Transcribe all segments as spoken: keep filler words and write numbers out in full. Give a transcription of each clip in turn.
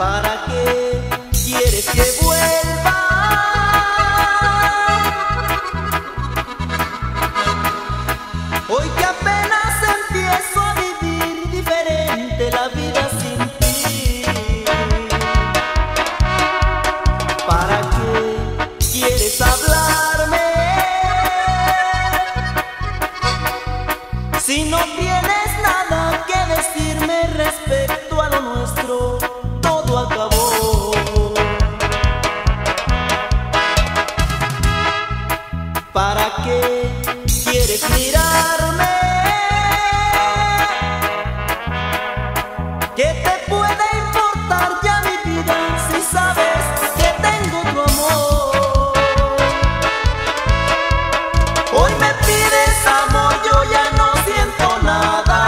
¿Para qué quieres que vuelva? Hoy que apenas empiezo a vivir diferente la vida sin ti. ¿Para qué quieres hablarme? Si no tienes nada que decirme respecto a lo nuestro, todo acabó. ¿Para qué quieres mirarme? ¿Qué te puede importar ya mi vida si sabes que tengo tu amor? Hoy me pides amor, yo ya no siento nada.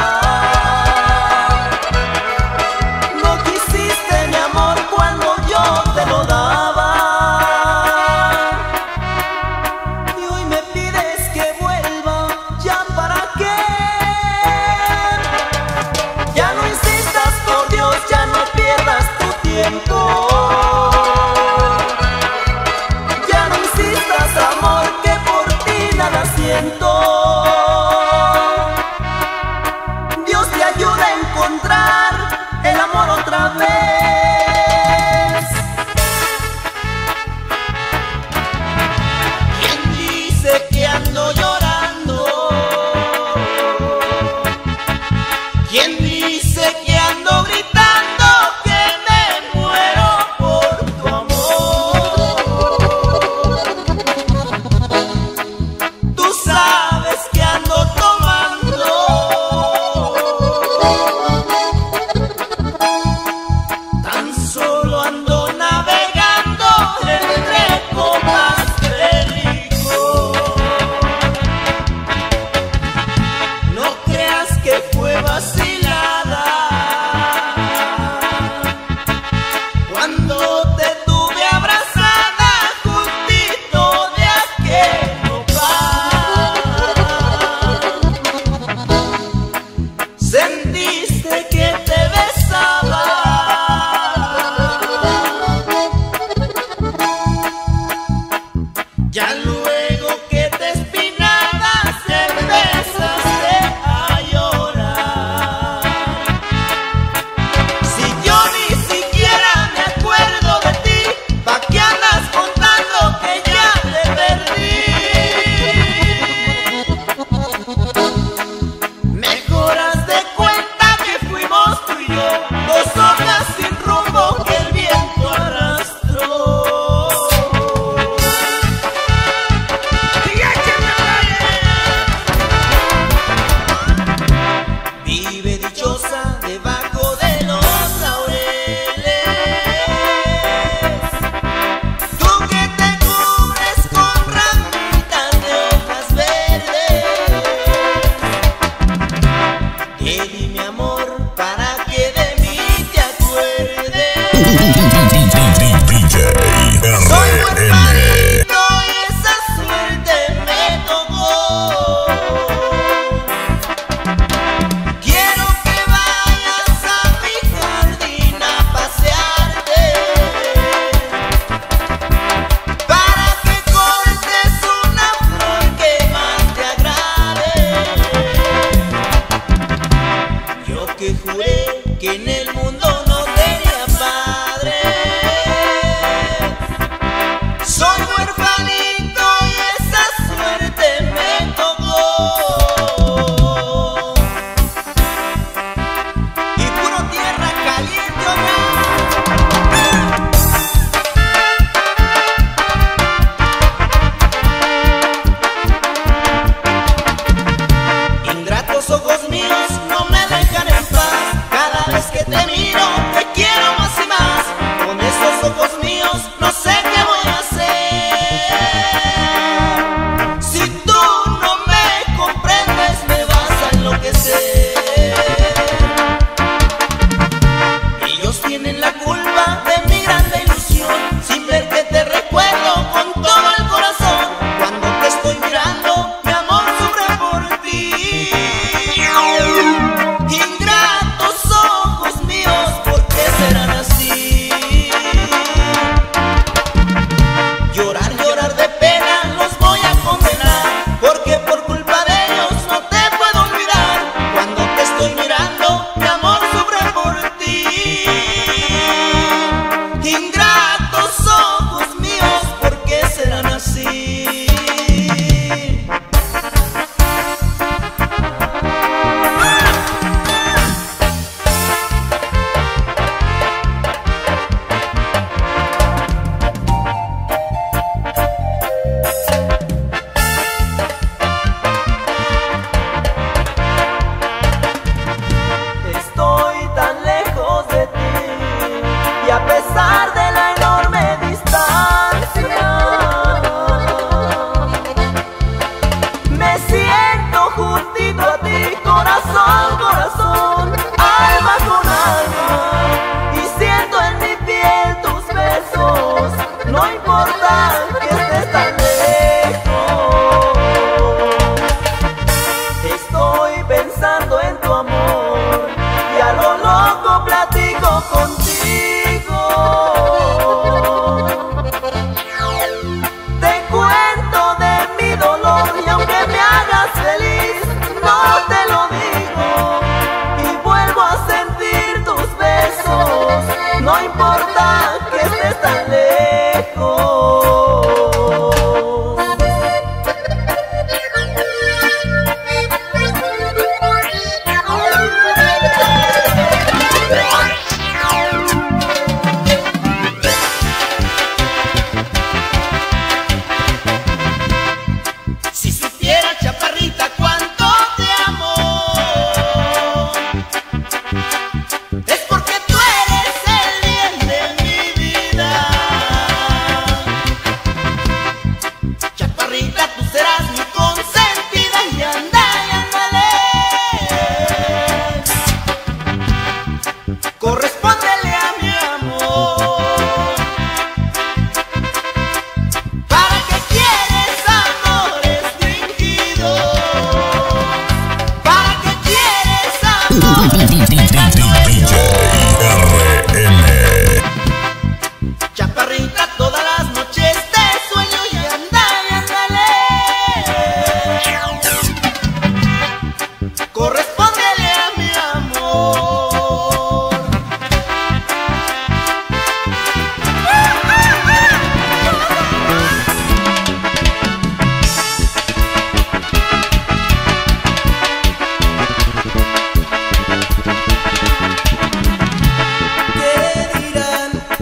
No quisiste mi amor cuando yo te lo daba. Y hoy me pides que vuelva, ¿ya para qué? Ya no insistas, por Dios, ya no pierdas tu tiempo. Ya no insistas, amor, que por ti nada siento. Dios te ayude a encontrar el amor otra vez. ¿Quién dice que ando llorando? ¿Quién dice que ando gritando que me muero por tu amor? Tú sabes que ando tomando, tan solo ando navegando entre copas de licor. No creas que fue vacilada cuando te tuve abrazada justito de aquel nopal. Sentiste que te besaba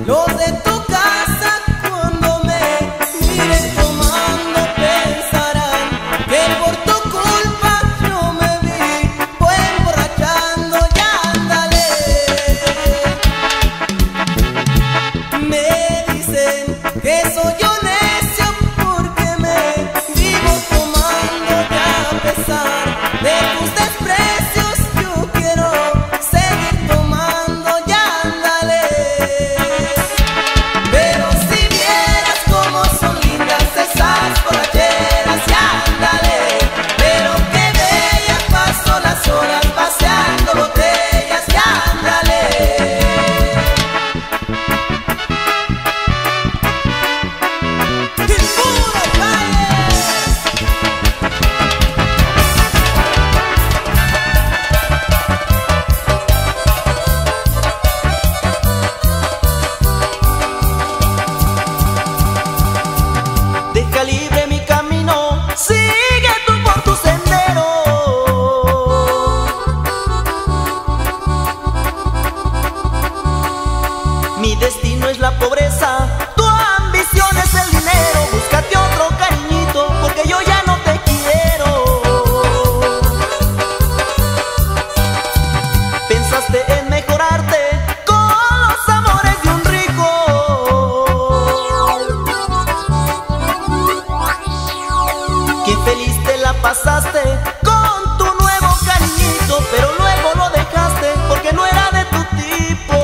Los de tu casa cuando me miren tomando pensarán que por tu culpa yo me vi pues emborrachando y ándale. Me dicen que soy yo necio porque me vivo tomando y a pesar de tus desprecios yo quiero seguir tomando y ándale. Pero si vieras cómo son lindas esas borracheras y ándale. Pero qué bellas paso las horas paseando botellas y ándale. ¡Y puro baile! Deja libre mi camino, sigue tú por tu sendero. Mi destino es la pobreza, tu ambición es el dinero. Búscate otro cariñito porque yo ya no te quiero. Pensaste en mejorarte con los amores de un rico. Qué feliz te la pasaste con tu nuevo cariñito, pero luego lo dejaste porque no era de tu tipo.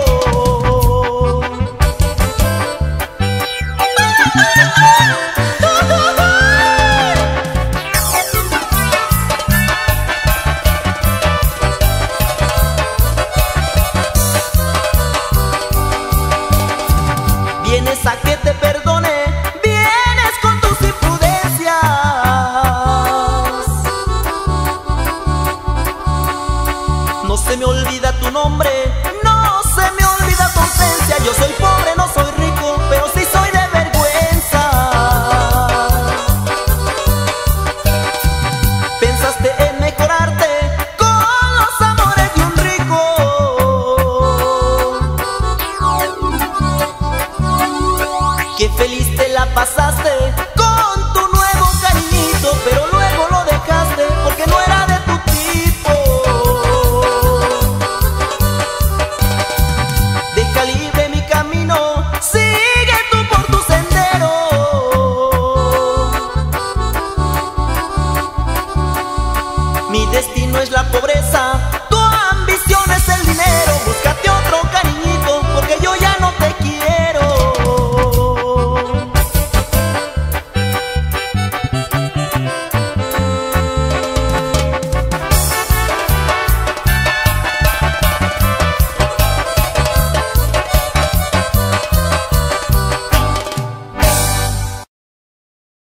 Vienes a que te perdone, vienes con tus imprudencias. No se me olvida tu nombre, no se me olvida tu ausencia. Yo soy pobre, no soy rico, pero sí soy de vergüenza. Pensaste en mejorarte con los amores de un rico. Qué feliz te la pasaste con tu nuevo cariñito, pero luego lo dejaste porque no era de tu tipo. Deja libre mi camino, sigue tú por tu sendero. Mi destino es la pobreza, tu ambición es el dinero.